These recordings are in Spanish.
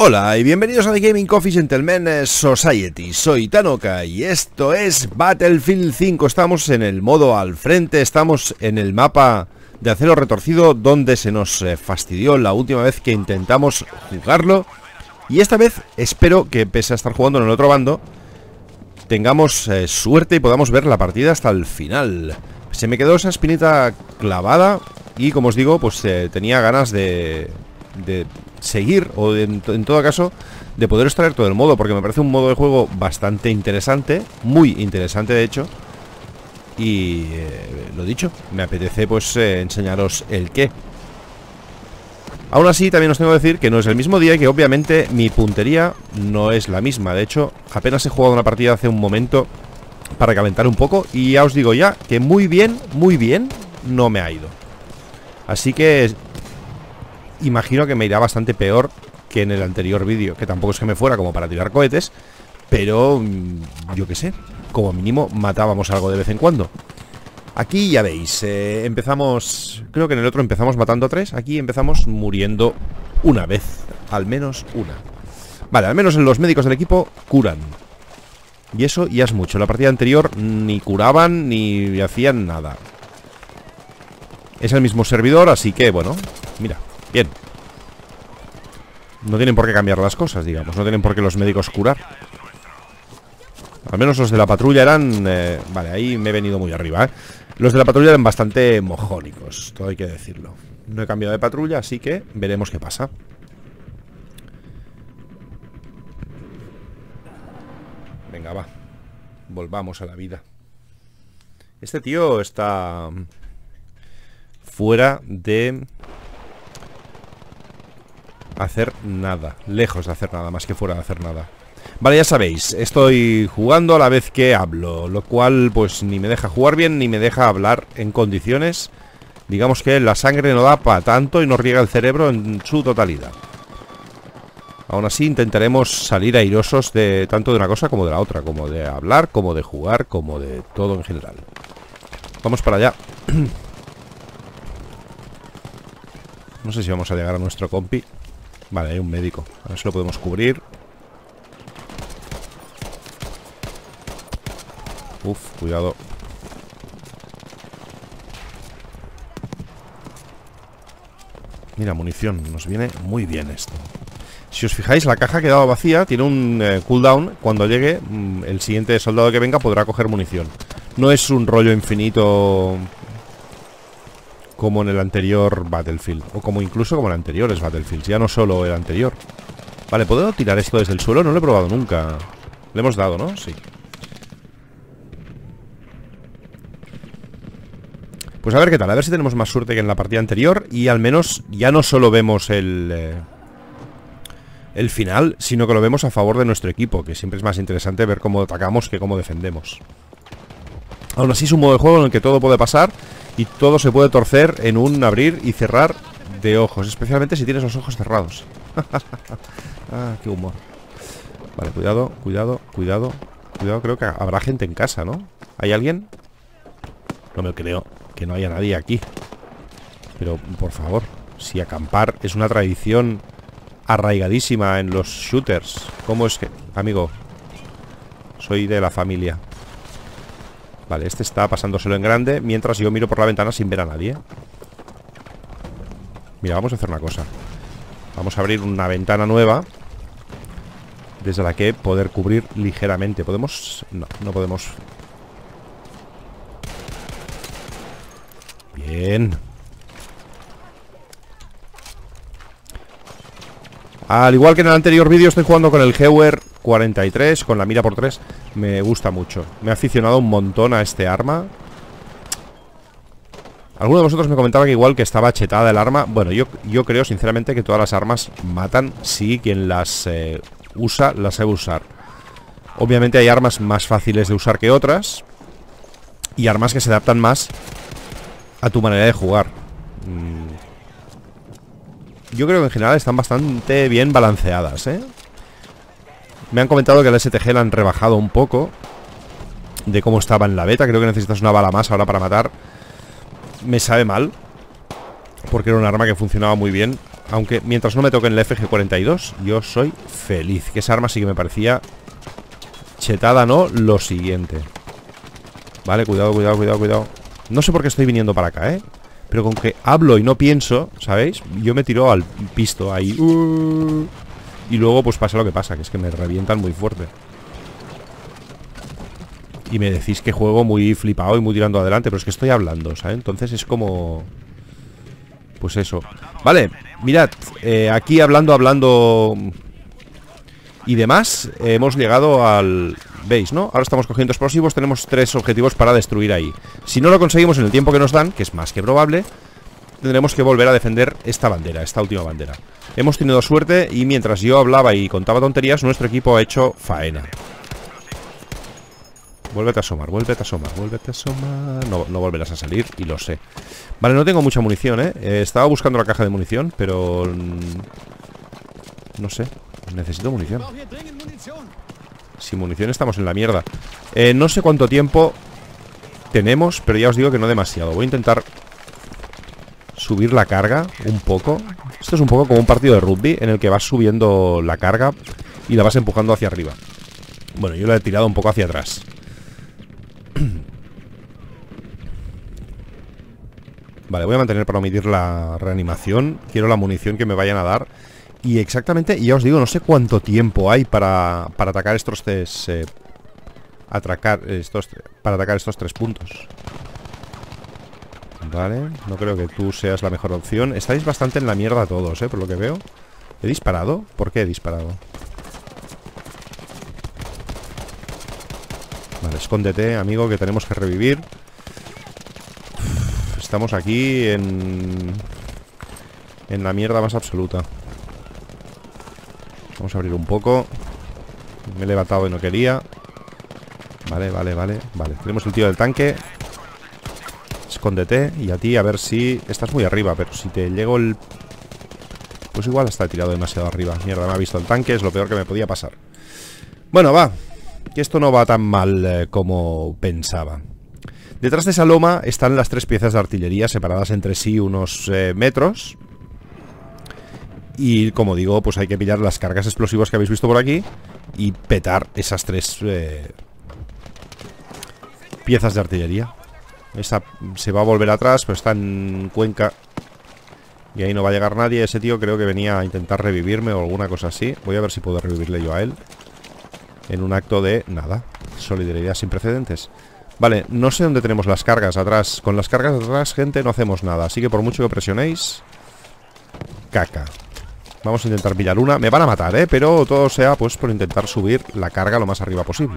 Hola y bienvenidos a The Gaming Coffee Gentlemen Society. Soy Tanoka y esto es Battlefield 5. Estamos en el modo al frente, estamos en el mapa de acero retorcido donde se nos fastidió la última vez que intentamos jugarlo. Y esta vez espero que, pese a estar jugando en el otro bando, tengamos suerte y podamos ver la partida hasta el final. Se me quedó esa espinita clavada y, como os digo, pues tenía ganas de seguir, o en todo caso de poder extraer todo el modo, porque me parece un modo de juego bastante interesante, muy interesante de hecho. Y lo dicho, me apetece pues enseñaros el qué. Aún así también os tengo que decir que no es el mismo día y que obviamente mi puntería no es la misma. De hecho, apenas he jugado una partida hace un momento para calentar un poco y ya os digo ya que muy bien no me ha ido. Así que imagino que me irá bastante peor que en el anterior vídeo, que tampoco es que me fuera como para tirar cohetes, pero yo qué sé, como mínimo matábamos algo de vez en cuando. Aquí ya veis, empezamos, creo que en el otro empezamos matando a 3, aquí empezamos muriendo una vez, al menos una. Vale, al menos los médicos del equipo curan. Y eso ya es mucho. En la partida anterior ni curaban ni hacían nada. Es el mismo servidor, así que bueno, mira, bien. No tienen por qué cambiar las cosas, digamos. No tienen por qué los médicos curar. Al menos los de la patrulla eran... vale, ahí me he venido muy arriba, Los de la patrulla eran bastante mojónicos, todo hay que decirlo. No he cambiado de patrulla, así que veremos qué pasa. Venga, va. Volvamos a la vida. Este tío está fuera de hacer nada, lejos de hacer nada, más que fuera de hacer nada. Vale, ya sabéis, estoy jugando a la vez que hablo, lo cual pues ni me deja jugar bien ni me deja hablar en condiciones. Digamos que la sangre no da para tanto y nos riega el cerebro en su totalidad. Aún así intentaremos salir airosos de tanto de una cosa como de la otra, como de hablar, como de jugar, como de todo en general. Vamos para allá. No sé si vamos a llegar a nuestro compi. Vale, hay un médico. A ver si lo podemos cubrir. Uf, cuidado. Mira, munición. Nos viene muy bien esto. Si os fijáis, la caja ha quedado vacía. Tiene un cooldown. Cuando llegue, el siguiente soldado que venga podrá coger munición. No es un rollo infinito como en el anterior Battlefield, o como incluso como en anteriores Battlefields, ya no solo el anterior. Vale, ¿puedo tirar esto desde el suelo? No lo he probado nunca. Le hemos dado, ¿no? Sí. Pues a ver qué tal, a ver si tenemos más suerte que en la partida anterior. Y al menos ya no solo vemos el final, sino que lo vemos a favor de nuestro equipo, que siempre es más interesante ver cómo atacamos que cómo defendemos. Aún así es un modo de juego en el que todo puede pasar y todo se puede torcer en un abrir y cerrar de ojos, especialmente si tienes los ojos cerrados. Ah, qué humor. Vale, cuidado, cuidado, cuidado. Cuidado, creo que habrá gente en casa, ¿no? ¿Hay alguien? No me creo que no haya nadie aquí. Pero, por favor, si acampar es una tradición arraigadísima en los shooters, ¿cómo es que...? Amigo, soy de la familia. Vale, este está pasándoselo en grande mientras yo miro por la ventana sin ver a nadie. Mira, vamos a hacer una cosa. Vamos a abrir una ventana nueva desde la que poder cubrir ligeramente. ¿Podemos? No, no podemos. Bien. Al igual que en el anterior vídeo, estoy jugando con el Gewehr 43, con la mira por 3. Me gusta mucho. Me he aficionado un montón a este arma. Alguno de vosotros me comentaba que igual que estaba chetada el arma. Bueno, yo creo sinceramente que todas las armas matan si quien las usa, las sabe usar. Obviamente hay armas más fáciles de usar que otras y armas que se adaptan más a tu manera de jugar. Yo creo que en general están bastante bien balanceadas, Me han comentado que el STG la han rebajado un poco de cómo estaba en la beta. Creo que necesitas una bala más ahora para matar. Me sabe mal, porque era un arma que funcionaba muy bien Aunque mientras no me toquen el FG-42, yo soy feliz. Que esa arma sí que me parecía chetada, ¿no? Lo siguiente. Vale, cuidado, cuidado, cuidado, cuidado. No sé por qué estoy viniendo para acá, ¿eh? Pero con que hablo y no pienso, ¿sabéis? Yo me tiro al pisto ahí. Y luego pues pasa lo que pasa, que es que me revientan muy fuerte. Y me decís que juego muy flipado y muy tirando adelante, pero es que estoy hablando, ¿sabes? Entonces es como... Pues eso. Vale, mirad, aquí hablando y demás, hemos llegado al... ¿Veis, no? Ahora estamos cogiendo explosivos, tenemos 3 objetivos para destruir ahí. Si no lo conseguimos en el tiempo que nos dan, que es más que probable, tendremos que volver a defender esta bandera, esta última bandera. Hemos tenido suerte y mientras yo hablaba y contaba tonterías, nuestro equipo ha hecho faena. Vuélvete a asomar, vuélvete a asomar, vuélvete a asomar. No, no volverás a salir y lo sé. Vale, no tengo mucha munición, ¿eh? Estaba buscando la caja de munición, pero... no sé, necesito munición. Sin munición estamos en la mierda. No sé cuánto tiempo tenemos, pero ya os digo que no demasiado. Voy a intentar subir la carga un poco. Esto es un poco como un partido de rugby en el que vas subiendo la carga y la vas empujando hacia arriba. Bueno, yo la he tirado un poco hacia atrás. Vale, voy a mantener para omitir la reanimación. Quiero la munición que me vayan a dar. Y exactamente, ya os digo, no sé cuánto tiempo hay para atacar estos tres... para atacar estos 3 puntos. Vale, no creo que tú seas la mejor opción. Estáis bastante en la mierda todos, por lo que veo. ¿He disparado? ¿Por qué he disparado? Vale, escóndete, amigo, que tenemos que revivir. Estamos aquí en la mierda más absoluta. Vamos a abrir un poco. Me he levantado y no quería. Vale, vale, vale. Vale, tenemos el tío del tanque. Escóndete. Y a ti, a ver si... Estás muy arriba, pero si te llego el... Pues igual está tirado demasiado arriba. Mierda, me ha visto el tanque. Es lo peor que me podía pasar. Bueno, va. Que esto no va tan mal como pensaba. Detrás de esa loma están las 3 piezas de artillería separadas entre sí unos metros. Y como digo, pues hay que pillar las cargas explosivas que habéis visto por aquí y petar esas 3 piezas de artillería. Esa se va a volver atrás, pero está en Cuenca y ahí no va a llegar nadie. Ese tío creo que venía a intentar revivirme o alguna cosa así. Voy a ver si puedo revivirle yo a él en un acto de, nada, solidaridad sin precedentes. Vale, no sé dónde tenemos las cargas atrás. Con las cargas atrás, gente, no hacemos nada. Así que por mucho que presionéis, caca. Vamos a intentar pillar una. Me van a matar, pero todo sea pues por intentar subir la carga lo más arriba posible.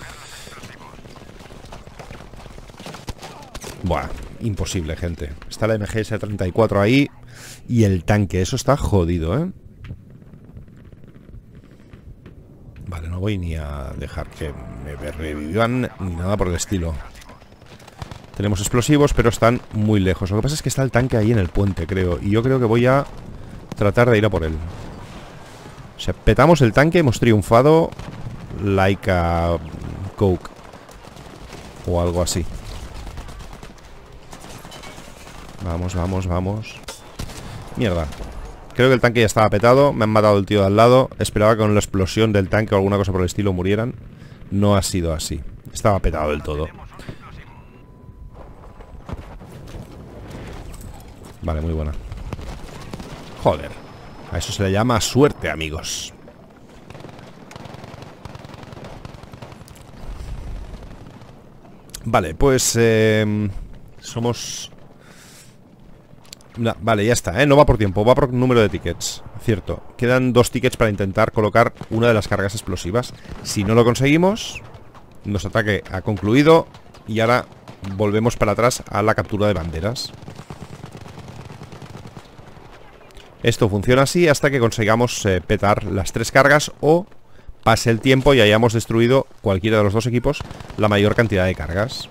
Buah, imposible, gente. Está la MGS-34 ahí y el tanque. Eso está jodido, Vale, no voy ni a dejar que me revivan ni nada por el estilo. Tenemos explosivos, pero están muy lejos. Lo que pasa es que está el tanque ahí en el puente, creo. Y yo creo que voy a tratar de ir a por él. O sea, petamos el tanque, hemos triunfado like a Coke o algo así. Vamos, vamos, vamos. Mierda. Creo que el tanque ya estaba petado. Me han matado el tío de al lado. Esperaba que con la explosión del tanque o alguna cosa por el estilo murieran. No ha sido así. Estaba petado del todo. Vale, muy buena. Joder. A eso se le llama suerte, amigos. Vale, pues somos... No, vale, ya está, no va por tiempo, va por número de tickets. Cierto, quedan 2 tickets para intentar colocar una de las cargas explosivas. Si no lo conseguimos, nuestro ataque ha concluido y ahora volvemos para atrás a la captura de banderas. Esto funciona así hasta que consigamos petar las 3 cargas o pase el tiempo y hayamos destruido cualquiera de los 2 equipos la mayor cantidad de cargas.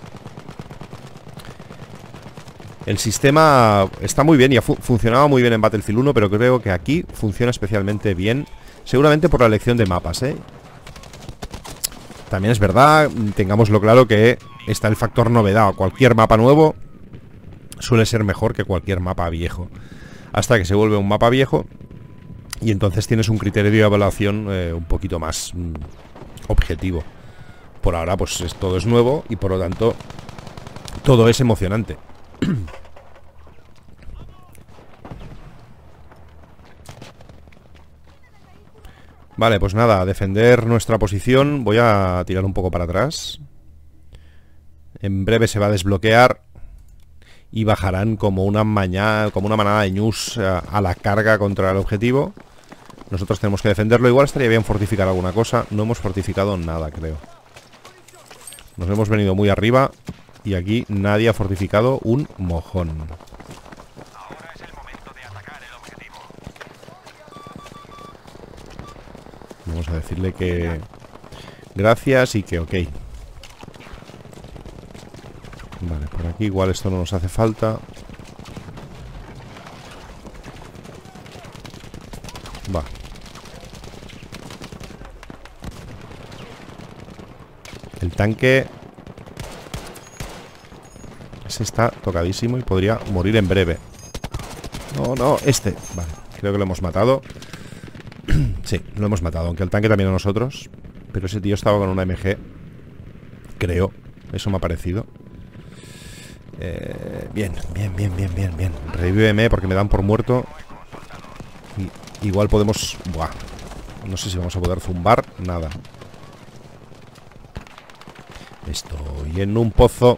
El sistema está muy bien y funcionaba muy bien en Battlefield 1, pero creo que aquí funciona especialmente bien, seguramente por la elección de mapas, También es verdad, tengámoslo claro, que está el factor novedad. Cualquier mapa nuevo suele ser mejor que cualquier mapa viejo. hasta que se vuelve un mapa viejo. Y entonces tienes un criterio de evaluación un poquito más objetivo. Por ahora pues todo es nuevo y por lo tanto todo es emocionante. Vale, pues nada, a defender nuestra posición. Voy a tirar un poco para atrás. En breve se va a desbloquear y bajarán como una manada de ñus a la carga contra el objetivo. Nosotros tenemos que defenderlo. Igual estaría bien fortificar alguna cosa. No hemos fortificado nada, creo. Nos hemos venido muy arriba y aquí nadie ha fortificado un mojón. Ahora es el momento de atacar el objetivo. Vamos a decirle que gracias y que ok. Vale, por aquí igual esto no nos hace falta. Va. El tanque ese está tocadísimo y podría morir en breve. No, no, este. Vale, creo que lo hemos matado. Sí, lo hemos matado, aunque el tanque también a nosotros. Pero ese tío estaba con una MG. Creo, eso me ha parecido. Bien. Revíveme porque me dan por muerto. Y igual podemos... Buah. No sé si vamos a poder zumbar. Nada. Estoy en un pozo.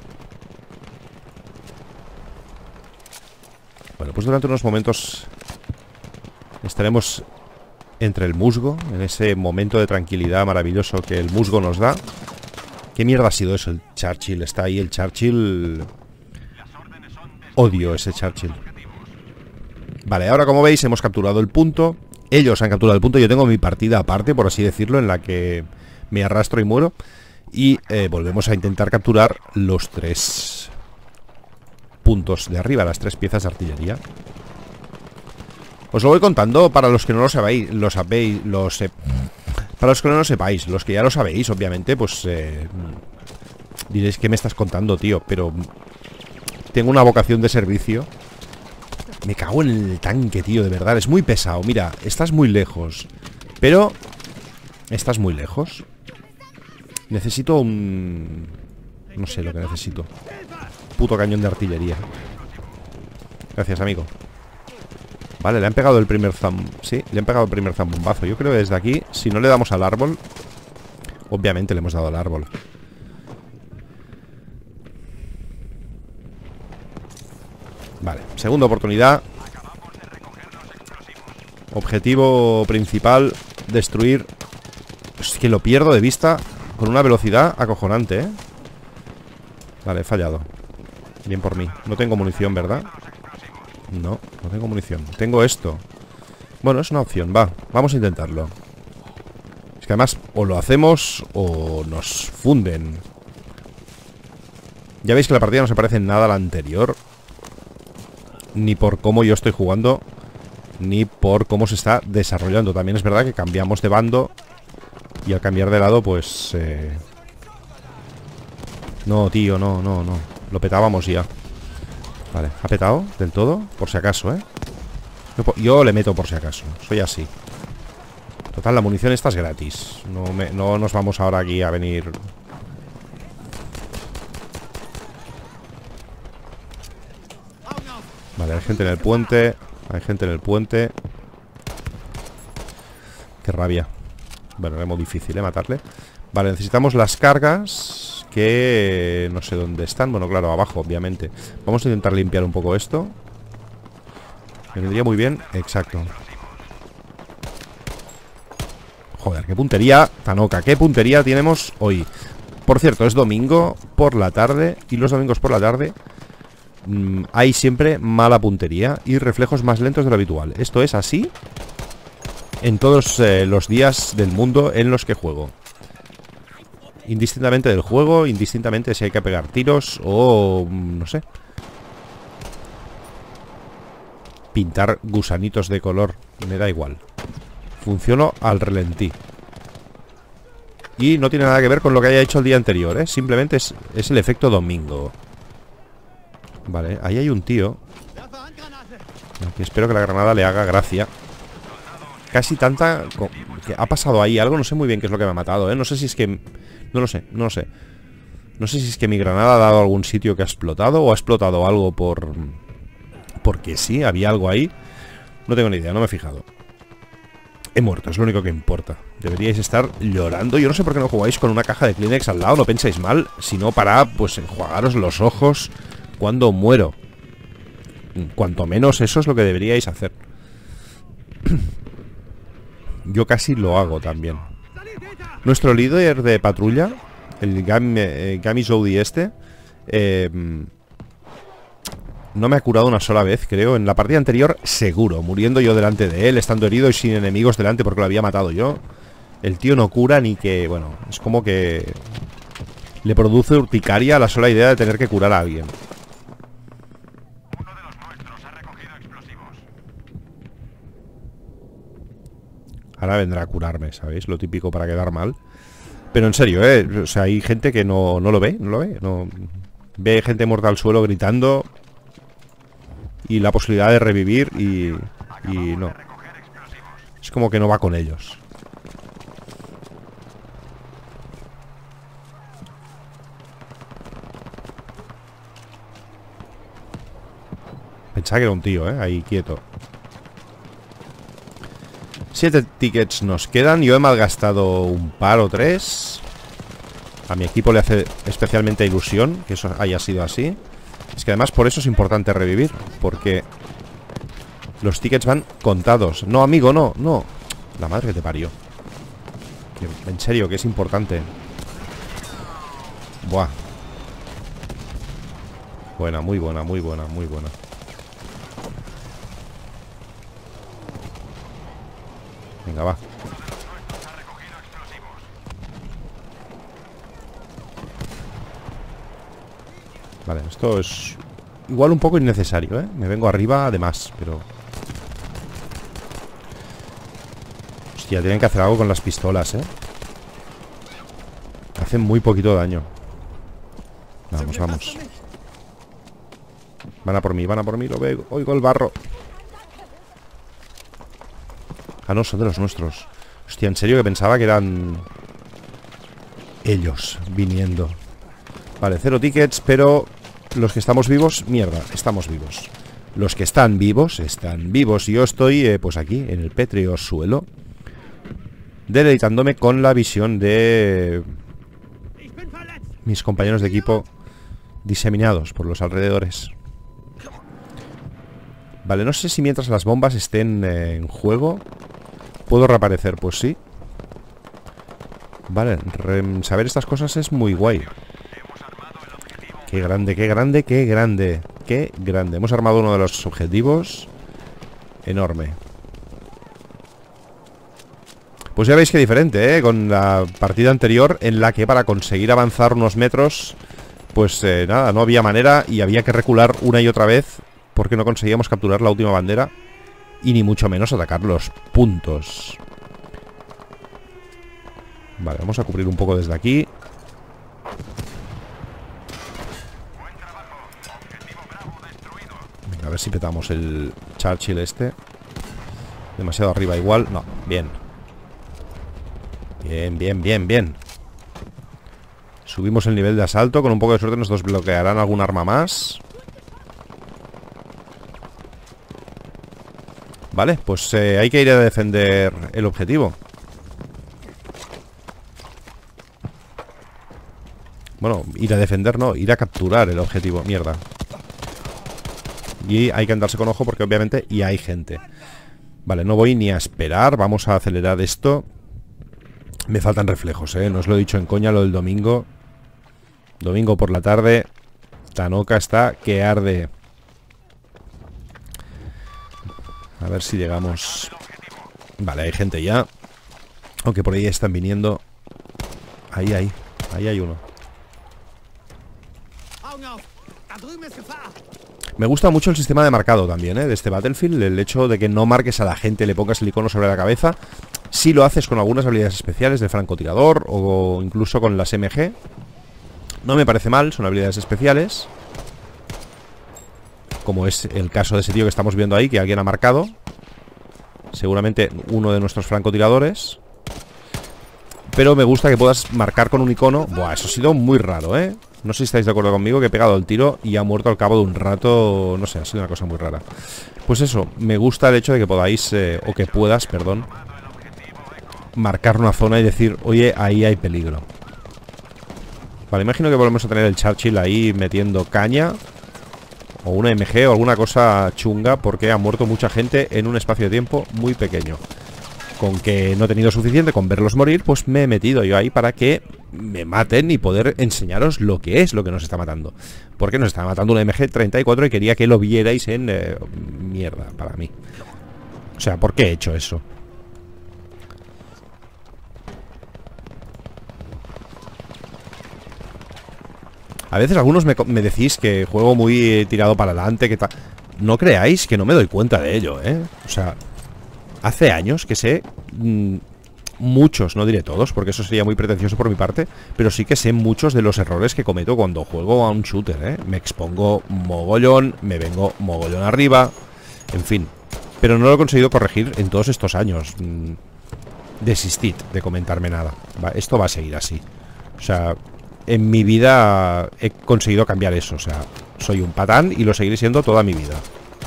Bueno, pues durante unos momentos estaremos entre el musgo, en ese momento de tranquilidad maravilloso que el musgo nos da. ¿Qué mierda ha sido eso? El Churchill, está ahí el Churchill. Odio ese Churchill. Vale, ahora como veis hemos capturado el punto. Ellos han capturado el punto. Yo tengo mi partida aparte, por así decirlo, en la que me arrastro y muero. Y volvemos a intentar capturar los 3 puntos de arriba, las 3 piezas de artillería. Os lo voy contando para los que no lo sabéis, para los que no lo sepáis. Los que ya lo sabéis, obviamente, pues diréis, ¿qué me estás contando, tío? Pero tengo una vocación de servicio. Me cago en el tanque, tío, de verdad. Es muy pesado, mira, estás muy lejos. Pero estás muy lejos. Necesito un... No sé lo que necesito. Puto cañón de artillería. Gracias, amigo. Vale, le han pegado el primer sí, le han pegado el primer zambombazo. Yo creo que desde aquí, si no le damos al árbol... Obviamente le hemos dado al árbol. Vale, segunda oportunidad. Objetivo principal, destruir. Es que lo pierdo de vista con una velocidad acojonante, ¿eh? Vale, he fallado. Bien por mí. No tengo munición, ¿verdad? No, no tengo munición. Tengo esto. Bueno, es una opción, va. Vamos a intentarlo. Es que además o lo hacemos o nos funden. Ya veis que la partida no se parece en nada a la anterior. Ni por cómo yo estoy jugando, ni por cómo se está desarrollando. También es verdad que cambiamos de bando. Y al cambiar de lado, pues... No, tío, no. Lo petábamos ya. Vale, ¿ha petado del todo? Por si acaso, ¿eh? Yo le meto por si acaso. Soy así. Total, la munición esta es gratis. No nos vamos ahora aquí a venir... Vale, hay gente en el puente. Hay gente en el puente. Qué rabia. Bueno, es muy difícil, matarle. Vale, necesitamos las cargas, que no sé dónde están. Bueno, claro, abajo, obviamente. Vamos a intentar limpiar un poco esto. Me vendría muy bien. Exacto. Joder, qué puntería, Tanoka. Qué puntería tenemos hoy. Por cierto, es domingo por la tarde. Y los domingos por la tarde hay siempre mala puntería y reflejos más lentos de lo habitual. Esto es así en todos los días del mundo en los que juego. Indistintamente del juego, indistintamente si hay que pegar tiros o... no sé. Pintar gusanitos de color, me da igual. Funciono al relentí. Y no tiene nada que ver con lo que haya hecho el día anterior, ¿eh? Simplemente es el efecto domingo. Vale, ahí hay un tío. Aquí espero que la granada le haga gracia. Casi tanta... que ha pasado ahí algo, no sé muy bien qué es lo que me ha matado, ¿eh? No sé si es que... No lo sé. No sé si es que mi granada ha dado a algún sitio que ha explotado o ha explotado algo porque sí, había algo ahí. No tengo ni idea, no me he fijado. He muerto, es lo único que importa. Deberíais estar llorando. Yo no sé por qué no jugáis con una caja de Kleenex al lado, no pensáis mal, sino para, pues, enjuagaros los ojos cuando muero. Cuanto menos eso es lo que deberíais hacer. Yo casi lo hago también. Nuestro líder de patrulla, el Gami Zoudi este, no me ha curado una sola vez, creo. En la partida anterior, seguro, muriendo yo delante de él, estando herido y sin enemigos delante porque lo había matado yo. El tío no cura ni que... Bueno, es como que le produce urticaria la sola idea de tener que curar a alguien. Uno de los nuestros ha recogido explosivos. Ahora vendrá a curarme, ¿sabéis? Lo típico para quedar mal. Pero en serio, o sea, hay gente que no lo ve, no ve gente muerta al suelo gritando y la posibilidad de revivir y no. Es como que no va con ellos. Pensaba que era un tío, ahí quieto. 7 tickets nos quedan. Yo he malgastado un par o 3. A mi equipo le hace especialmente ilusión que eso haya sido así. Es que además por eso es importante revivir, porque los tickets van contados. No, amigo, no. La madre que te parió. En serio, que es importante. Buah. Buena, muy buena. Venga, va. Vale, esto es igual un poco innecesario, ¿eh? Me vengo arriba además, pero... Hostia, tienen que hacer algo con las pistolas, ¿eh? Hacen muy poquito daño. Vamos. Van a por mí, lo veo. Oigo el barro. Ah, no, son de los nuestros. Hostia, en serio que pensaba que eran ellos viniendo. Vale, 0 tickets, pero los que estamos vivos, mierda, estamos vivos. Los que están vivos, Y yo estoy, pues aquí, en el pétreo suelo, deleitándome con la visión de mis compañeros de equipo diseminados por los alrededores. Vale, no sé si mientras las bombas estén en juego puedo reaparecer, pues sí. Vale, saber estas cosas es muy guay. Qué grande. Hemos armado uno de los objetivos. Enorme. Pues ya veis que diferente, con la partida anterior, en la que para conseguir avanzar unos metros, pues nada, no había manera y había que recular una y otra vez porque no conseguíamos capturar la última bandera y ni mucho menos atacar los puntos. Vale, vamos a cubrir un poco desde aquí. Venga, a ver si petamos el Churchill este. Demasiado arriba igual. No, bien. Bien. Subimos el nivel de asalto. Con un poco de suerte nos desbloquearán algún arma más. Vale, pues hay que ir a defender el objetivo. Bueno, ir a defender no, ir a capturar el objetivo. Mierda. Y hay que andarse con ojo porque obviamente ya hay gente. Vale, no voy ni a esperar. Vamos a acelerar esto. Me faltan reflejos, no os lo he dicho en coña lo del domingo. Domingo por la tarde. Tanoka está que arde. A ver si llegamos. Vale, hay gente ya. Aunque por ahí están viniendo. Ahí hay uno. Me gusta mucho el sistema de marcado también, de este Battlefield. El hecho de que no marques a la gente, le pongas el icono sobre la cabeza. Si lo haces con algunas habilidades especiales del francotirador o incluso con las MG, no me parece mal, son habilidades especiales. como es el caso de ese tío que estamos viendo ahí, que alguien ha marcado. Seguramente uno de nuestros francotiradores. Pero me gusta que puedas marcar con un icono. Buah, eso ha sido muy raro, ¿eh? No sé si estáis de acuerdo conmigo, que he pegado el tiro y ha muerto al cabo de un rato. No sé, ha sido una cosa muy rara. Pues eso, me gusta el hecho de que podáis, o que puedas, perdón, marcar una zona y decir, oye, ahí hay peligro. Vale, imagino que volvemos a tener el Churchill ahí metiendo caña, o una MG o alguna cosa chunga, porque ha muerto mucha gente en un espacio de tiempo muy pequeño. Con que no he tenido suficiente con verlos morir, pues me he metido yo ahí para que me maten y poder enseñaros lo que es lo que nos está matando. Porque nos está matando una MG34 y quería que lo vierais en... mierda, para mí. O sea, ¿por qué he hecho eso? A veces algunos me decís que juego muy tirado para adelante, que tal. No creáis que no me doy cuenta de ello, ¿eh? O sea... Hace años que sé, muchos, no diré todos, porque eso sería muy pretencioso por mi parte, pero sí que sé muchos de los errores que cometo cuando juego a un shooter, ¿eh? Me expongo mogollón, me vengo mogollón arriba, en fin. Pero no lo he conseguido corregir en todos estos años. Desistid de comentarme nada. Esto va a seguir así. O sea, en mi vida he conseguido cambiar eso. O sea, soy un patán y lo seguiré siendo toda mi vida.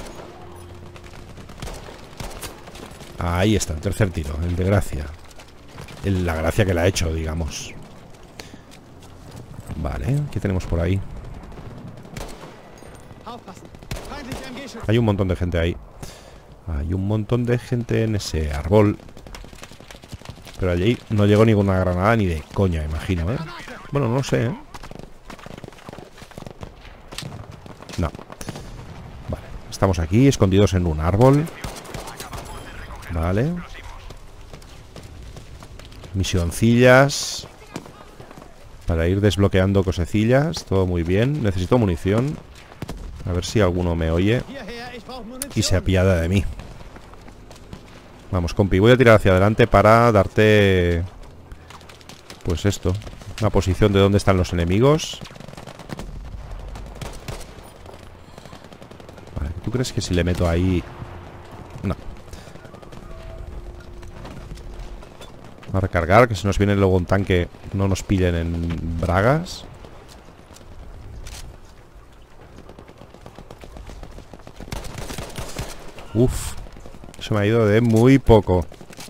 Ahí está, el tercer tiro, el de gracia. La gracia que le ha hecho, digamos. Vale, ¿qué tenemos por ahí? Hay un montón de gente ahí. Hay un montón de gente en ese árbol. Pero allí no llegó ninguna granada ni de coña, imagino, ¿eh? Bueno, no sé, ¿eh? No. Vale, estamos aquí, escondidos en un árbol. Vale. Misioncillas para ir desbloqueando cosecillas. Todo muy bien. Necesito munición. A ver si alguno me oye y se apiada de mí. Vamos, compi, voy a tirar hacia adelante para darte... Pues esto, una posición de dónde están los enemigos. Vale, ¿tú crees que si le meto ahí...? No. A recargar, que si nos viene luego un tanque no nos pillen en bragas. Uf, se me ha ido de muy poco.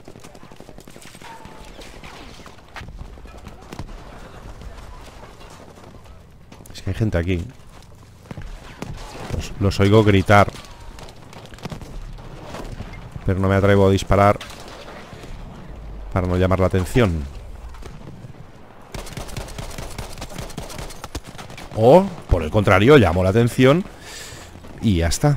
Es que hay gente aquí. Los oigo gritar, pero no me atrevo a disparar para no llamar la atención. O, por el contrario, llamo la atención y ya está.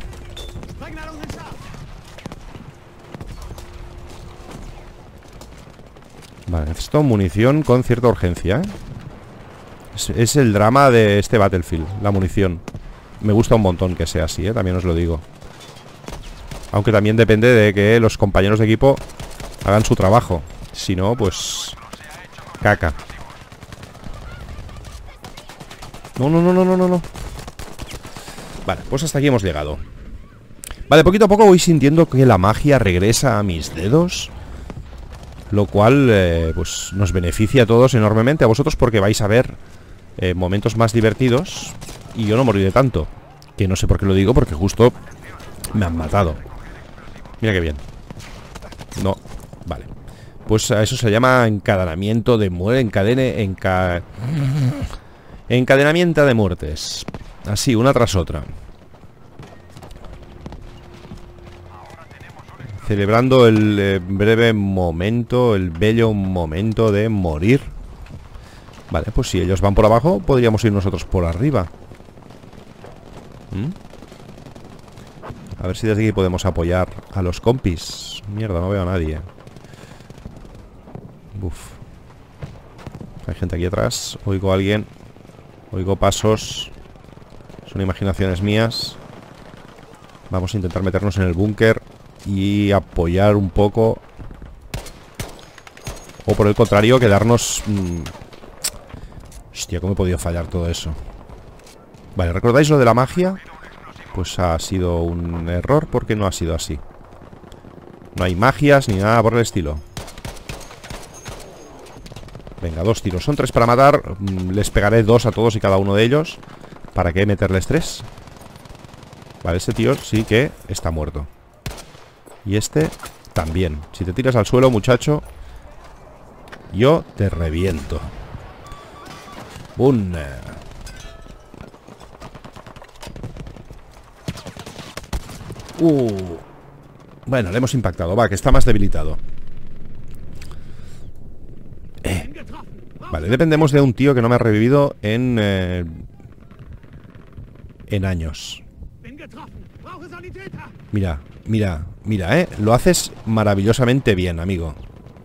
Vale, necesito munición con cierta urgencia, ¿eh? Es el drama de este Battlefield, la munición. Me gusta un montón que sea así, ¿eh? También os lo digo. Aunque también depende de que los compañeros de equipo hagan su trabajo. Si no, pues... caca. No, no, no, no, no, no. Vale, pues hasta aquí hemos llegado. Vale, poquito a poco voy sintiendo que la magia regresa a mis dedos. Lo cual, pues nos beneficia a todos enormemente. A vosotros porque vais a ver momentos más divertidos. Y yo no moriré tanto. Que no sé por qué lo digo, porque justo me han matado. Mira qué bien. No, vale. Pues a eso se llama encadenamiento de muerte. Encadenamiento de muertes. Así, una tras otra. Celebrando el breve momento, el bello momento de morir. Vale, pues si ellos van por abajo, podríamos ir nosotros por arriba. A ver si desde aquí podemos apoyar a los compis. Mierda, no veo a nadie. Uf. Hay gente aquí atrás. Oigo a alguien. Oigo pasos. Son imaginaciones mías. Vamos a intentar meternos en el búnker y apoyar un poco. O por el contrario, quedarnos... Hostia, ¿cómo he podido fallar todo eso? Vale, ¿recordáis lo de la magia? pues ha sido un error, porque no ha sido así. No hay magias ni nada por el estilo. Venga, 2 tiros. Son 3 para matar. Les pegaré 2 a todos y cada uno de ellos. ¿Para qué meterles 3? Vale, ese tío sí que está muerto. Y este también. Si te tiras al suelo, muchacho, yo te reviento. ¡Bum! Bueno, le hemos impactado. Va, que está más debilitado. Vale, dependemos de un tío que no me ha revivido en años. Mira, mira, mira, lo haces maravillosamente bien, amigo.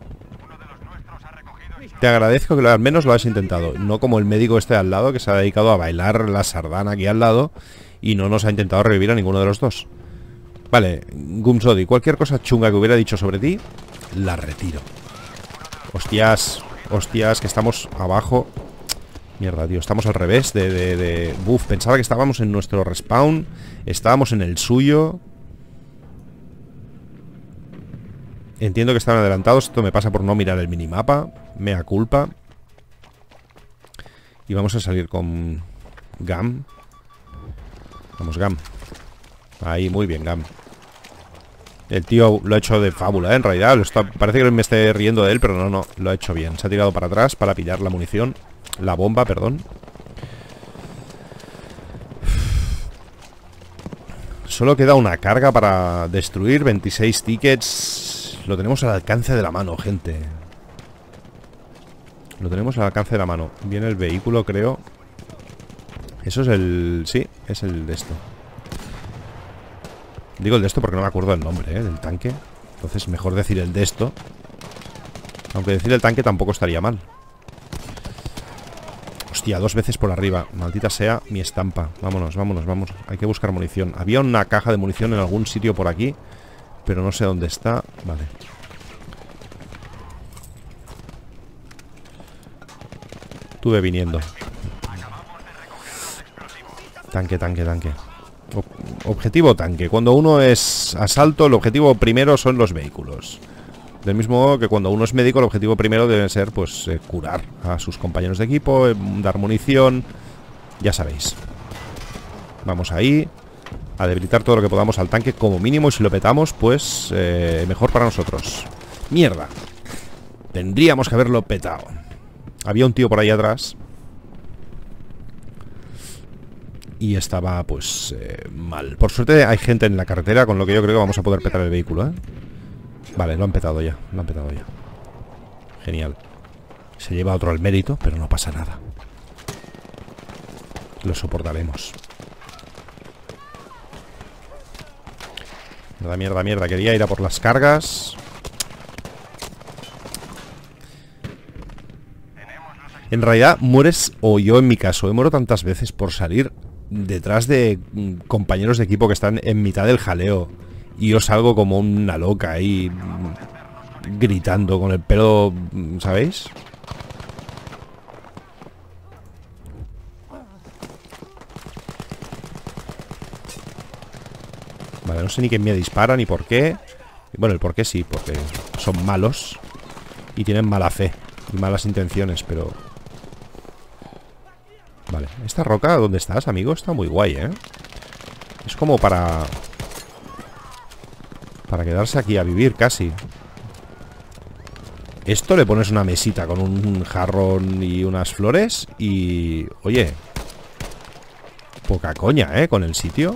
Te agradezco que al menos lo has intentado. No como el médico este al lado, que se ha dedicado a bailar la sardana aquí al lado y no nos ha intentado revivir a ninguno de los dos. Vale, Gumsodi, cualquier cosa chunga que hubiera dicho sobre ti, la retiro. Hostias, hostias, que estamos abajo. Mierda, tío, estamos al revés Buf, pensaba que estábamos en nuestro respawn. Estábamos en el suyo. Entiendo que estaban adelantados. Esto me pasa por no mirar el minimapa. Mea culpa. Y vamos a salir con Gam. Vamos, Gam. Ahí, muy bien, Gam. El tío lo ha hecho de fábula, en realidad parece que me esté riendo de él, pero no, lo ha hecho bien. Se ha tirado para atrás para pillar la munición. La bomba, perdón. Solo queda una carga para destruir. 26 tickets. Lo tenemos al alcance de la mano, gente. Lo tenemos al alcance de la mano. Viene el vehículo, creo. Eso es el... Sí, es el de esto. Digo el de esto porque no me acuerdo el nombre, del tanque. Entonces mejor decir el de esto. Aunque decir el tanque tampoco estaría mal. Hostia, 2 veces por arriba. Maldita sea mi estampa. Vámonos, vámonos, vámonos. Hay que buscar munición. Había una caja de munición en algún sitio por aquí, pero no sé dónde está. Vale. Estuve viniendo. Tanque, tanque, tanque. Objetivo tanque. Cuando uno es asalto, el objetivo primero son los vehículos. Del mismo modo que cuando uno es médico, el objetivo primero debe ser, pues, curar a sus compañeros de equipo, dar munición. Ya sabéis. Vamos ahí a debilitar todo lo que podamos al tanque como mínimo. Y si lo petamos, pues mejor para nosotros. Mierda. Tendríamos que haberlo petado. Había un tío por ahí atrás y estaba, pues, mal. Por suerte hay gente en la carretera, con lo que yo creo que vamos a poder petar el vehículo, ¿eh? Vale, lo han petado ya. Lo han petado ya. Genial. Se lleva otro al mérito, pero no pasa nada. Lo soportaremos. Mierda, mierda, mierda. Quería ir a por las cargas. En realidad mueres, o yo en mi caso, he muerto tantas veces por salir detrás de compañeros de equipo que están en mitad del jaleo. Y yo salgo como una loca ahí gritando con el pelo, ¿sabéis? Vale, no sé ni quién me dispara ni por qué. Bueno, el por qué sí, porque son malos y tienen mala fe y malas intenciones, pero... Vale, esta roca, ¿dónde estás, amigo? Está muy guay, ¿eh? Es como para quedarse aquí a vivir casi. Esto le pones una mesita con un jarrón y unas flores y... Oye, poca coña, ¿eh? Con el sitio.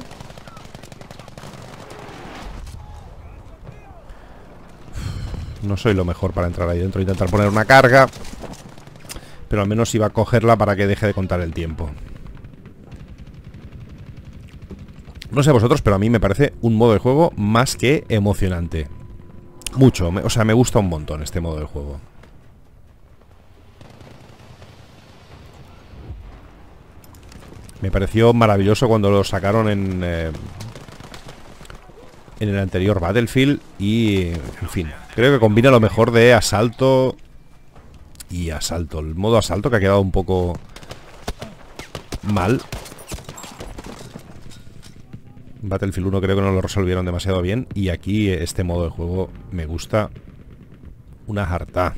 No soy lo mejor para entrar ahí dentro. Intentar poner una carga, pero al menos iba a cogerla para que deje de contar el tiempo. No sé vosotros, pero a mí me parece un modo de juego más que emocionante. Mucho, o sea, me gusta un montón este modo de juego. Me pareció maravilloso cuando lo sacaron en el anterior Battlefield. Y, en fin, creo que combina lo mejor de asalto y asalto. El modo asalto que ha quedado un poco mal. Battlefield 1 creo que no lo resolvieron demasiado bien. Y aquí este modo de juego me gusta una harta.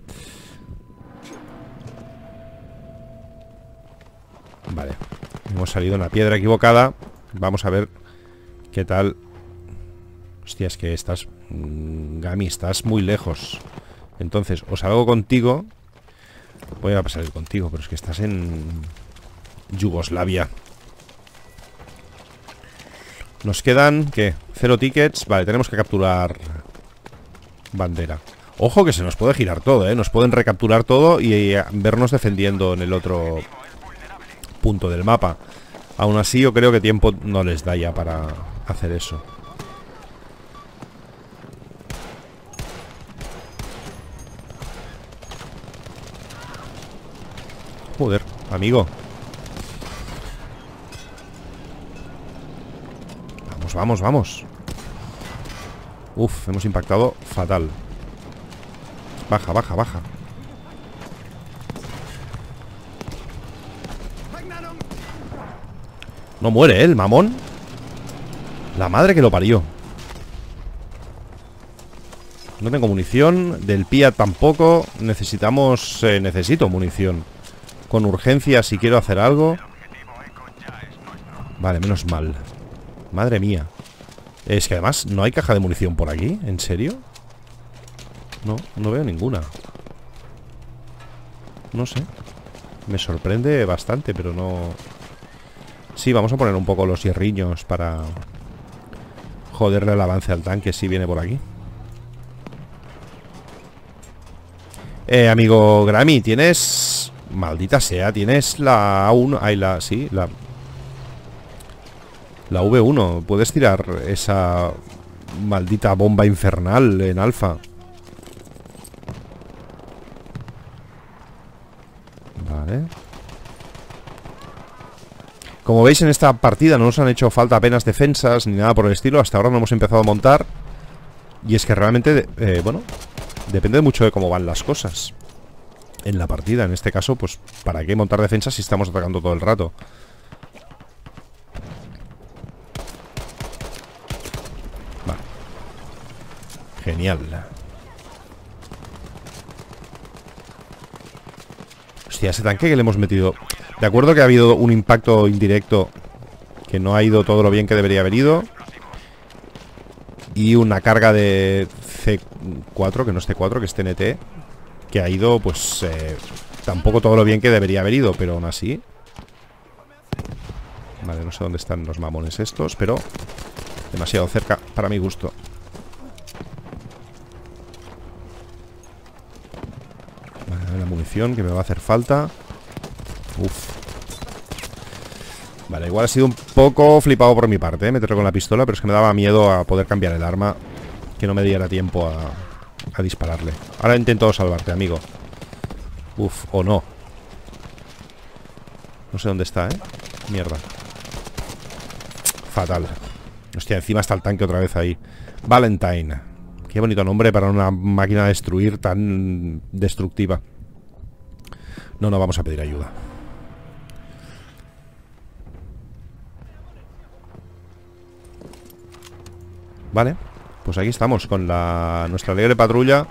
Vale, hemos salido en la piedra equivocada. Vamos a ver qué tal. Hostia, es que estás... Gami, estás muy lejos. Entonces, o salgo contigo. Voy a salir contigo, pero es que estás en Yugoslavia. Nos quedan, ¿qué? 0 tickets. Vale, tenemos que capturar bandera. Ojo que se nos puede girar todo, ¿eh? Nos pueden recapturar todo y vernos defendiendo en el otro punto del mapa. Aún así yo creo que tiempo no les da ya para hacer eso. Joder, amigo. Vamos, vamos, vamos. Uf, hemos impactado fatal. Baja, baja, baja. No muere, ¿eh? El mamón. La madre que lo parió. No tengo munición. Del PIA tampoco. Necesitamos... necesito munición. Con urgencia si quiero hacer algo. Vale, menos mal. Madre mía. Es que además no hay caja de munición por aquí. ¿En serio? No, no veo ninguna. No sé. Me sorprende bastante, pero no... Sí, vamos a poner un poco los hierriños para joderle el avance al tanque si viene por aquí. Amigo Grammy, tienes... Maldita sea, tienes la A1... Ay, la... Sí, la V1. Puedes tirar esa maldita bomba infernal en alfa. Vale. Como veis en esta partida no nos han hecho falta apenas defensas ni nada por el estilo. Hasta ahora no hemos empezado a montar. Y es que realmente, bueno, depende mucho de cómo van las cosas en la partida. En este caso, pues, ¿para qué montar defensas si estamos atacando todo el rato? Vale. Genial. Hostia, ese tanque que le hemos metido... De acuerdo que ha habido un impacto indirecto que no ha ido todo lo bien que debería haber ido. Y una carga de C4, que no es C4, que es TNT, que ha ido, pues, tampoco todo lo bien que debería haber ido, pero aún así. Vale, no sé dónde están los mamones estos, pero demasiado cerca para mi gusto. Vale, la munición que me va a hacer falta. Uf. Vale, igual ha sido un poco flipado por mi parte, meterlo con la pistola, pero es que me daba miedo a poder cambiar el arma, que no me diera tiempo a dispararle. Ahora intento salvarte, amigo. Uf, o no. No sé dónde está, Mierda. Fatal. Hostia, encima está el tanque otra vez ahí. Valentine. Qué bonito nombre para una máquina de destruir tan destructiva. No, no vamos a pedir ayuda. Vale, pues aquí estamos con nuestra alegre patrulla,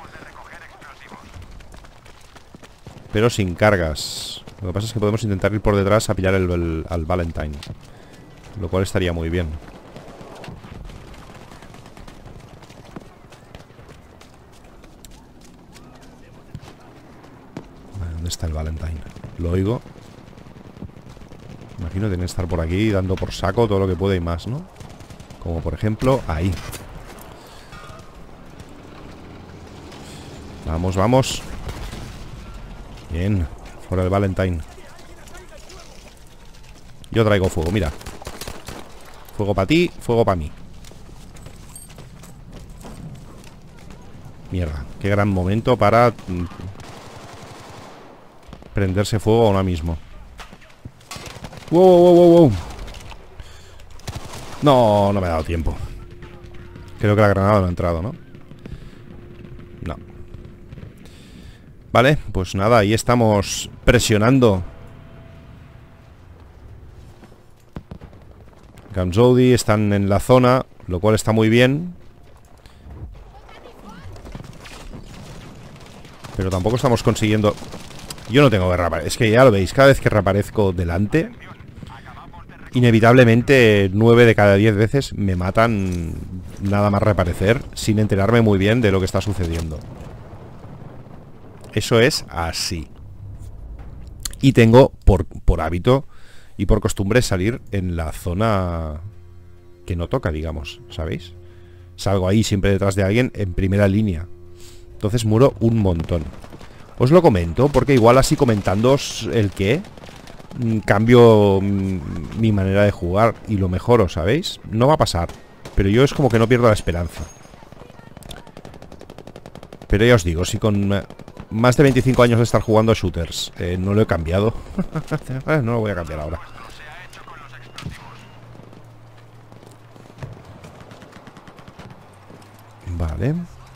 pero sin cargas. Lo que pasa es que podemos intentar ir por detrás a pillar al Valentine, lo cual estaría muy bien. Vale, ¿dónde está el Valentine? Lo oigo. Imagino que tiene que estar por aquí dando por saco todo lo que puede y más, ¿no? Como por ejemplo, ahí. Vamos, vamos. Bien, fuera el Valentine. Yo traigo fuego, mira. Fuego para ti, fuego para mí. Mierda, qué gran momento para prenderse fuego ahora mismo. Wow, wow, wow, wow. No, no me ha dado tiempo. Creo que la granada no ha entrado, ¿no? No. Vale, pues nada, ahí estamos presionando Gamzodi están en la zona, lo cual está muy bien. Pero tampoco estamos consiguiendo... Yo no tengo que reaparecer. Es que ya lo veis, cada vez que reaparezco delante, inevitablemente 9 de cada 10 veces me matan nada más reaparecer, sin enterarme muy bien de lo que está sucediendo. Eso es así. Y tengo por hábito y por costumbre salir en la zona que no toca, digamos, ¿sabéis? Salgo ahí siempre detrás de alguien en primera línea. Entonces muero un montón. Os lo comento porque igual así comentándoos el qué cambio mi manera de jugar y lo mejoro, ¿sabéis? No va a pasar, pero yo es como que no pierdo la esperanza. Pero ya os digo, si con más de 25 años de estar jugando a shooters no lo he cambiado, no lo voy a cambiar ahora. Vale.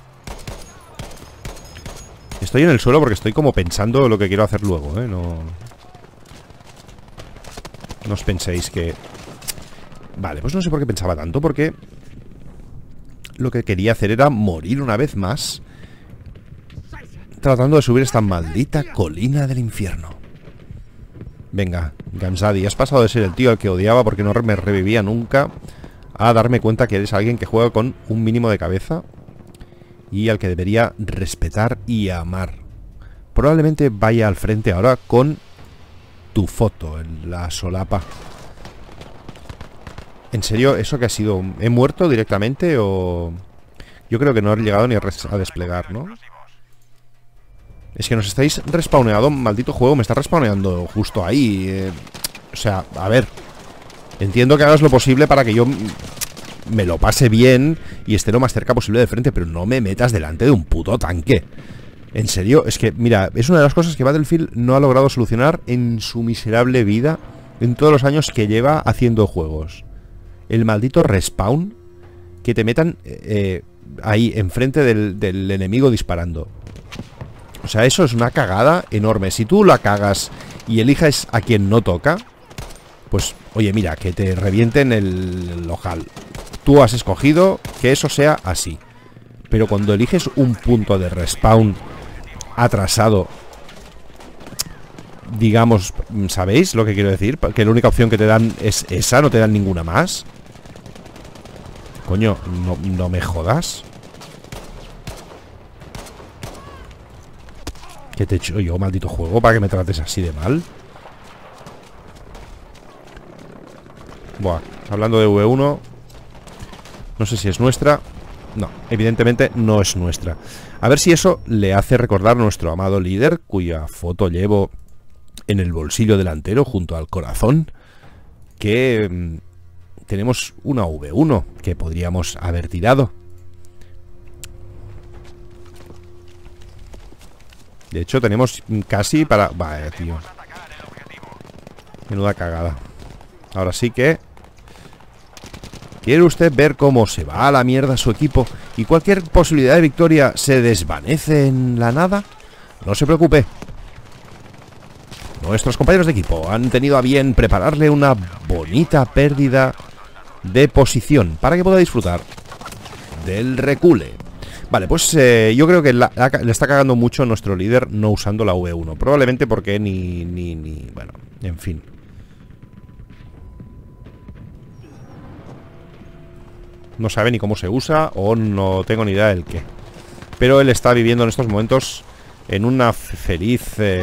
Estoy en el suelo porque estoy como pensando lo que quiero hacer luego, no os penséis que... Vale, pues no sé por qué pensaba tanto, porque lo que quería hacer era morir una vez más tratando de subir esta maldita colina del infierno. Venga, Gamzadi, has pasado de ser el tío al que odiaba porque no me revivía nunca a darme cuenta que eres alguien que juega con un mínimo de cabeza y al que debería respetar y amar. Probablemente vaya al frente ahora con tu foto en la solapa. ¿En serio? ¿Eso que ha sido? ¿He muerto directamente o...? Yo creo que no he llegado ni a desplegar, ¿no? Es que nos estáis respawneando, maldito juego, me está respawneando justo ahí. O sea, a ver, entiendo que hagas lo posible para que yo me lo pase bien y esté lo más cerca posible de frente, pero no me metas delante de un puto tanque. En serio, es que, mira, es una de las cosas que Battlefield no ha logrado solucionar en su miserable vida en todos los años que lleva haciendo juegos. El maldito respawn, que te metan ahí, enfrente del enemigo disparando. O sea, eso es una cagada enorme. Si tú la cagas y eliges a quien no toca, pues, oye, mira, que te revienten el ojal. Tú has escogido que eso sea así. Pero cuando eliges un punto de respawn atrasado, digamos, ¿sabéis lo que quiero decir? Que la única opción que te dan es esa, no te dan ninguna más. Coño, no me jodas. ¿Qué te he hecho yo, maldito juego, para que me trates así de mal? Buah, hablando de V1, no sé si es nuestra. No, evidentemente no es nuestra. A ver si eso le hace recordar a nuestro amado líder, cuya foto llevo en el bolsillo delantero junto al corazón, que tenemos una V1 que podríamos haber tirado. De hecho, tenemos casi para... Vaya, tío. Menuda cagada. Ahora sí que... ¿Quiere usted ver cómo se va a la mierda su equipo y cualquier posibilidad de victoria se desvanece en la nada? No se preocupe. Nuestros compañeros de equipo han tenido a bien prepararle una bonita pérdida de posición para que pueda disfrutar del recule. Vale, pues yo creo que le está cagando mucho nuestro líder no usando la V1. Probablemente porque bueno, en fin. No sabe ni cómo se usa o no tengo ni idea del qué. Pero él está viviendo en estos momentos en una feliz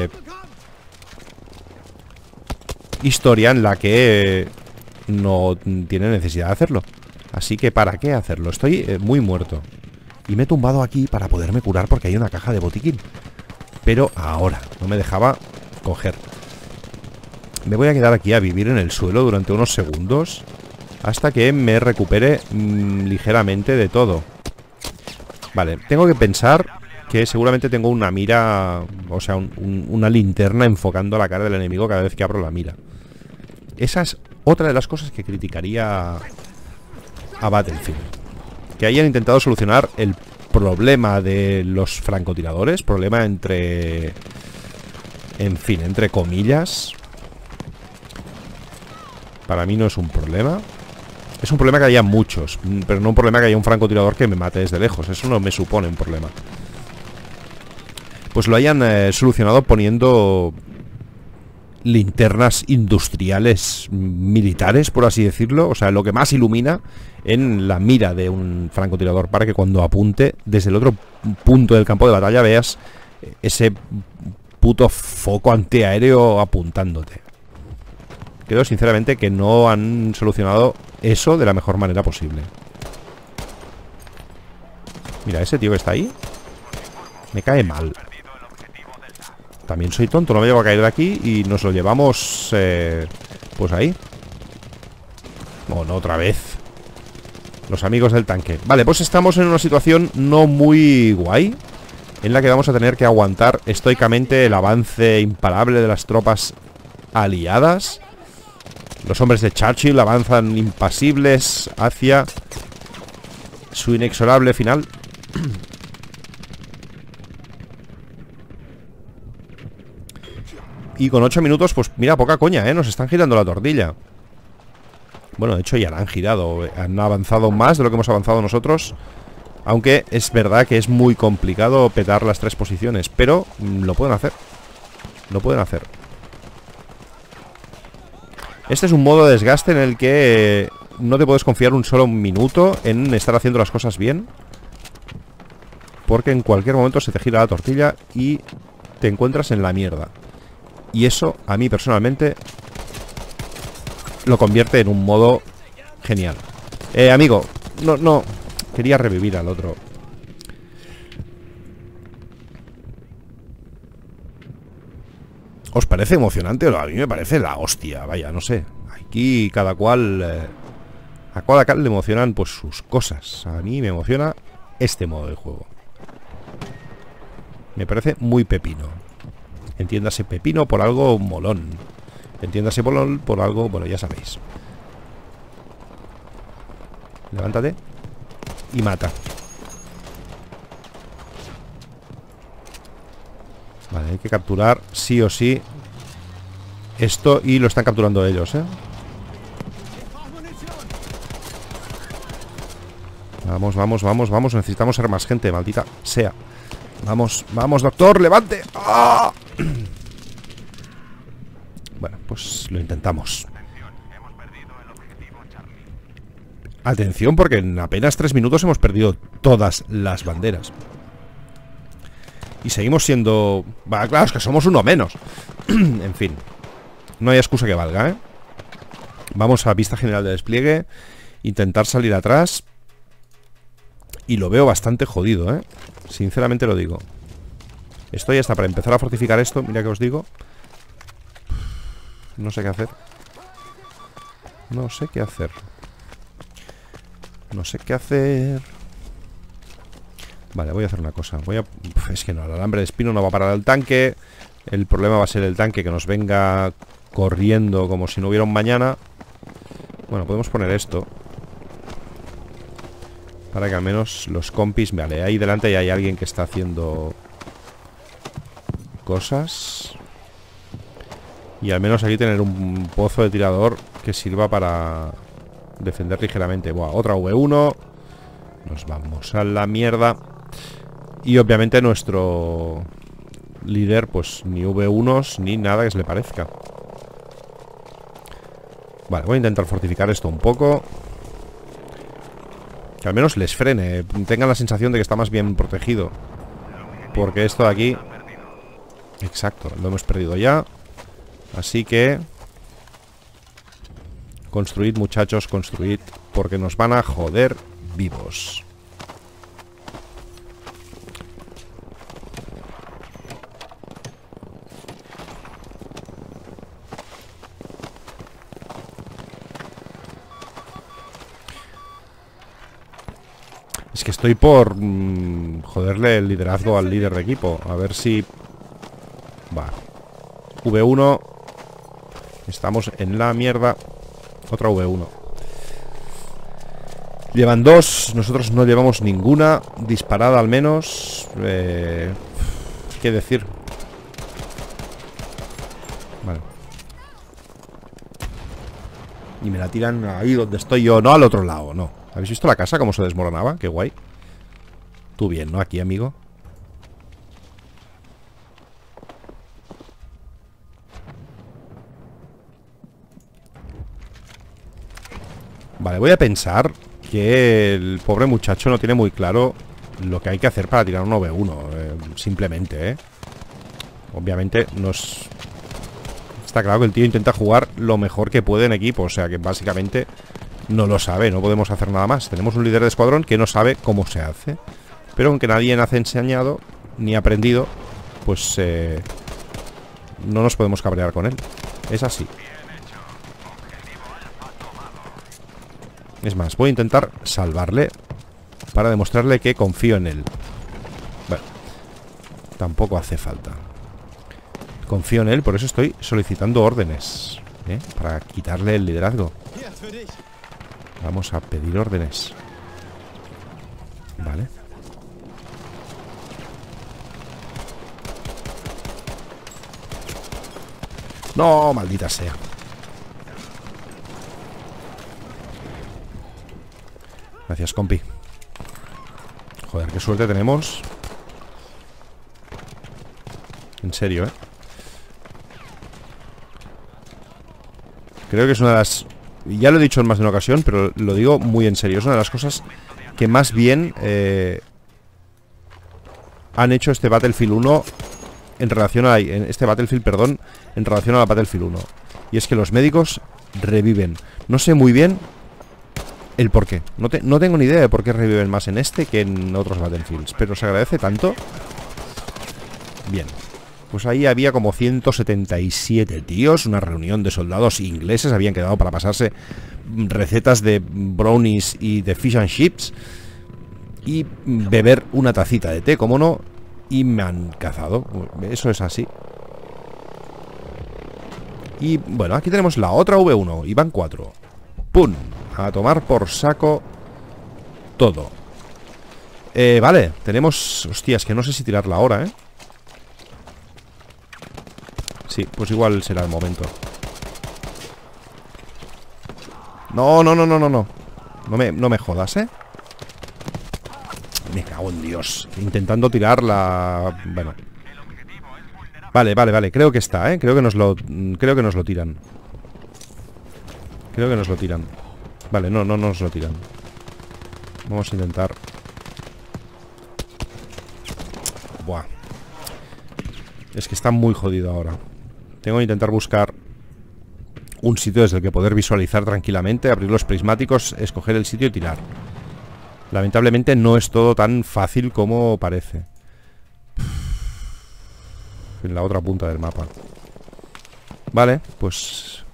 historia en la que no tiene necesidad de hacerlo. Así que ¿para qué hacerlo? Estoy muy muerto. Y me he tumbado aquí para poderme curar porque hay una caja de botiquín. Pero ahora no me dejaba coger. Me voy a quedar aquí a vivir en el suelo durante unos segundos hasta que me recupere ligeramente de todo. Vale, tengo que pensar que seguramente tengo una mira, o sea, una linterna enfocando la cara del enemigo cada vez que abro la mira. Esa es otra de las cosas que criticaría a Battlefield. Que hayan intentado solucionar el problema de los francotiradores. Problema entre... En fin, entre comillas. Para mí no es un problema. Es un problema que haya muchos, pero no un problema que haya un francotirador que me mate desde lejos. Eso no me supone un problema. Pues lo hayan solucionado poniendo linternas industriales militares, por así decirlo. O sea, lo que más ilumina en la mira de un francotirador, para que cuando apunte desde el otro punto del campo de batalla veas ese puto foco antiaéreo apuntándote. Creo sinceramente que no han solucionado eso de la mejor manera posible. Mira, ese tío que está ahí me cae mal. También soy tonto, no me llevo a caer de aquí y nos lo llevamos pues ahí. Bueno, otra vez. Los amigos del tanque. Vale, pues estamos en una situación no muy guay, en la que vamos a tener que aguantar estoicamente el avance imparable de las tropas aliadas. Los hombres de Churchill avanzan impasibles hacia su inexorable final. Y con 8 minutos, pues mira, poca coña, ¿eh? Nos están girando la tortilla. Bueno, de hecho ya la han girado. Han avanzado más de lo que hemos avanzado nosotros. Aunque es verdad que es muy complicado petar las 3 posiciones. Pero lo pueden hacer. Lo pueden hacer. Este es un modo de desgaste en el que no te puedes confiar un solo minuto en estar haciendo las cosas bien, porque en cualquier momento se te gira la tortilla y te encuentras en la mierda. Y eso, a mí personalmente, lo convierte en un modo genial. Amigo, no, quería revivir al otro. ¿Os parece emocionante? A mí me parece la hostia, vaya, no sé. Aquí cada cual... a cada cual le emocionan pues sus cosas. A mí me emociona este modo de juego. Me parece muy pepino. Entiéndase pepino por algo molón. Entiéndase por algo... Bueno, ya sabéis. Levántate y mata. Vale, hay que capturar sí o sí esto, y lo están capturando ellos, ¿eh? Vamos, vamos, vamos, vamos. Necesitamos ser más gente, maldita sea. Vamos, vamos, doctor, levante. ¡Ah! Bueno, pues lo intentamos. Atención, porque en apenas 3 minutos hemos perdido todas las banderas. Y seguimos siendo... Va, claro, es que somos uno menos. En fin, no hay excusa que valga, ¿eh? Vamos a vista general de despliegue. Intentar salir atrás. Y lo veo bastante jodido, ¿eh? Sinceramente lo digo. Estoy hasta para empezar a fortificar esto. Mira que os digo. No sé qué hacer. No sé qué hacer. No sé qué hacer. Vale, voy a hacer una cosa. Es que no, el alambre de espino no va a parar el tanque. El problema va a ser el tanque que nos venga corriendo como si no hubiera un mañana. Bueno, podemos poner esto para que al menos los compis... Vale, ahí delante ya hay alguien que está haciendo cosas. Y al menos aquí tener un pozo de tirador que sirva para defender ligeramente. Buah, otra V1. Nos vamos a la mierda. Y obviamente nuestro líder, pues ni V1s ni nada que se le parezca. Vale, voy a intentar fortificar esto un poco. Que al menos les frene. Tengan la sensación de que está más bien protegido. Porque esto de aquí... Exacto, lo hemos perdido ya. Así que... Construid, muchachos, construid. Porque nos van a joder vivos. Es que estoy por joderle el liderazgo al líder de equipo. A ver si... Va. V1. Estamos en la mierda. Otra V1. Llevan 2. Nosotros no llevamos ninguna. Disparada al menos. ¿Qué decir? Vale. Y me la tiran ahí donde estoy yo, no al otro lado, no. ¿Habéis visto la casa cómo se desmoronaba? Qué guay. Tú bien, ¿no? Aquí, amigo. Vale, voy a pensar que el pobre muchacho no tiene muy claro lo que hay que hacer para tirar un OV1. Simplemente, ¿eh? Obviamente nos... Está claro que el tío intenta jugar lo mejor que puede en equipo. O sea que básicamente no lo sabe. No podemos hacer nada más. Tenemos un líder de escuadrón que no sabe cómo se hace. Pero aunque nadie nace enseñado ni aprendido, pues no nos podemos cabrear con él. Es así. Es más, voy a intentar salvarle para demostrarle que confío en él. Bueno, tampoco hace falta. Confío en él, por eso estoy solicitando órdenes, para quitarle el liderazgo. Vamos a pedir órdenes. Vale. No, maldita sea. Gracias, compi. Joder, qué suerte tenemos. En serio, Creo que es una de las... Ya lo he dicho en más de una ocasión, pero lo digo muy en serio. Es una de las cosas que más bien han hecho este Battlefield 1 en relación a... Este Battlefield, perdón, en relación a la Battlefield 1. Y es que los médicos reviven. No sé muy bien el por qué. No tengo ni idea de por qué reviven más en este que en otros Battlefields. Pero se agradece tanto. Bien. Pues ahí había como 177 tíos. Una reunión de soldados ingleses. Habían quedado para pasarse recetas de brownies y de fish and chips. Y beber una tacita de té, como no. Y me han cazado. Eso es así. Y bueno, aquí tenemos la otra V1. Y van 4. ¡Pum! A tomar por saco todo. Vale, tenemos... Hostias, que no sé si tirarla ahora, Sí, pues igual será el momento. No. No me jodas, Me cago en Dios. Intentando tirarla... Bueno. Vale. Creo que está, Creo que nos lo tiran. Creo que nos lo tiran. Vale, no nos lo tiran. Vamos a intentar. Buah. Es que está muy jodido ahora. Tengo que intentar buscar un sitio desde el que poder visualizar tranquilamente, abrir los prismáticos, escoger el sitio y tirar. Lamentablemente no es todo tan fácil como parece. En la otra punta del mapa. Vale, pues...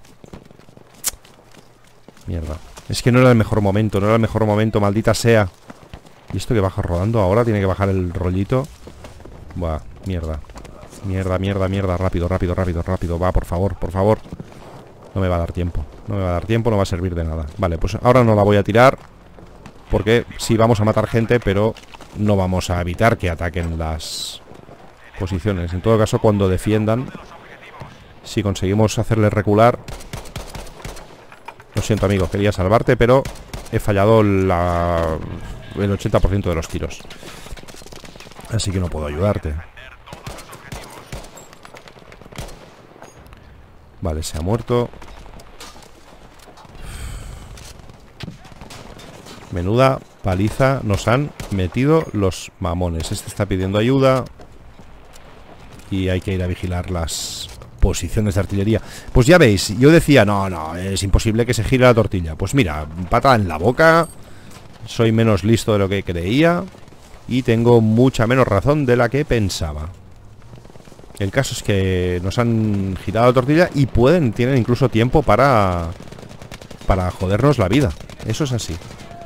Mierda. Es que no era el mejor momento, maldita sea. ¿Y esto que baja rodando ahora? Tiene que bajar el rollito. Buah, mierda. Mierda. Rápido. Va, por favor. No me va a dar tiempo. No va a servir de nada. Vale, pues ahora no la voy a tirar. Porque sí vamos a matar gente, pero no vamos a evitar que ataquen las posiciones. En todo caso, cuando defiendan, si conseguimos hacerles recular... Lo siento, amigo, quería salvarte, pero he fallado el 80% de los tiros. Así que no puedo ayudarte. Vale, se ha muerto. Menuda paliza nos han metido los mamones. Este está pidiendo ayuda. Y hay que ir a vigilar las posiciones de artillería. Pues ya veis, yo decía, no, es imposible que se gire la tortilla. Pues mira, patada en la boca. Soy menos listo de lo que creía. Y tengo mucha menos razón de la que pensaba. El caso es que nos han girado la tortilla y tienen incluso tiempo para jodernos la vida. Eso es así.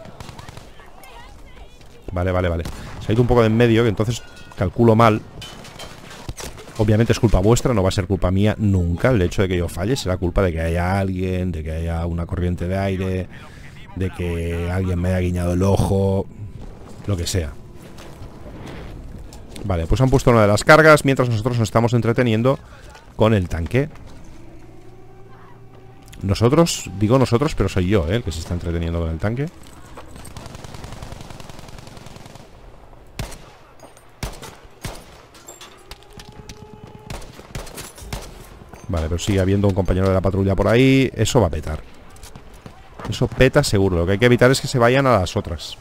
Vale. Se ha ido un poco de en medio, que entonces calculo mal. Obviamente es culpa vuestra, no va a ser culpa mía nunca. El hecho de que yo falle será culpa de que haya alguien, de que haya una corriente de aire, de que alguien me haya guiñado el ojo, lo que sea. Vale, pues han puesto una de las cargas mientras nosotros nos estamos entreteniendo con el tanque. Nosotros, digo nosotros, pero soy yo, el que se está entreteniendo con el tanque. Vale, pero sigue habiendo un compañero de la patrulla por ahí. Eso va a petar. Eso peta seguro. Lo que hay que evitar es que se vayan a las otras.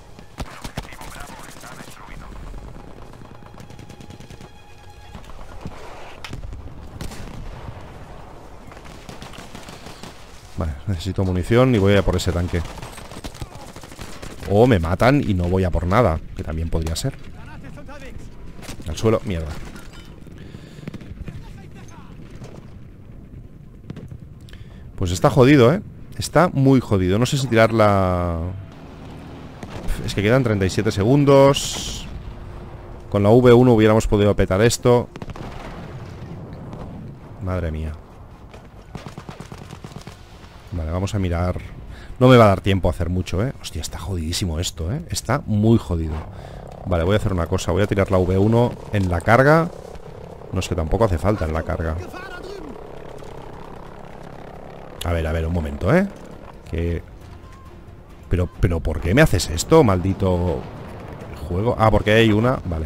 Vale, necesito munición y voy a por ese tanque. O me matan y no voy a por nada, que también podría ser. Al suelo, mierda. Pues está jodido, ¿eh? Está muy jodido. No sé si tirarla... Es que quedan 37 segundos. Con la V1 hubiéramos podido petar esto. Madre mía. Vale, vamos a mirar. No me va a dar tiempo a hacer mucho, ¿eh? Hostia, está jodidísimo esto, ¿eh? Está muy jodido. Vale, voy a hacer una cosa. Voy a tirar la V1 en la carga. No, es que tampoco hace falta en la carga. A ver, un momento, ¿eh? Que... Pero ¿por qué me haces esto, maldito juego? Ah, porque hay una... Vale.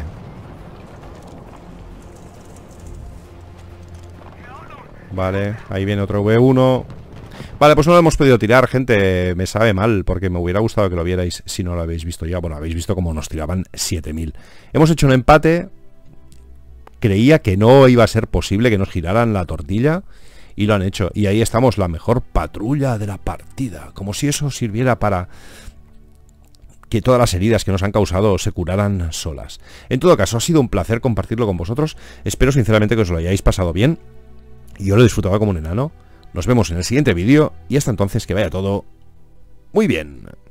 Vale, ahí viene otro V1. Vale, pues no lo hemos podido tirar, gente. Me sabe mal, porque me hubiera gustado que lo vierais si no lo habéis visto ya. Bueno, habéis visto cómo nos tiraban 7000. Hemos hecho un empate. Creía que no iba a ser posible que nos giraran la tortilla. Y lo han hecho. Y ahí estamos, la mejor patrulla de la partida. Como si eso sirviera para que todas las heridas que nos han causado se curaran solas. En todo caso, ha sido un placer compartirlo con vosotros. Espero sinceramente que os lo hayáis pasado bien. Y yo lo he disfrutado como un enano. Nos vemos en el siguiente vídeo. Y hasta entonces que vaya todo muy bien.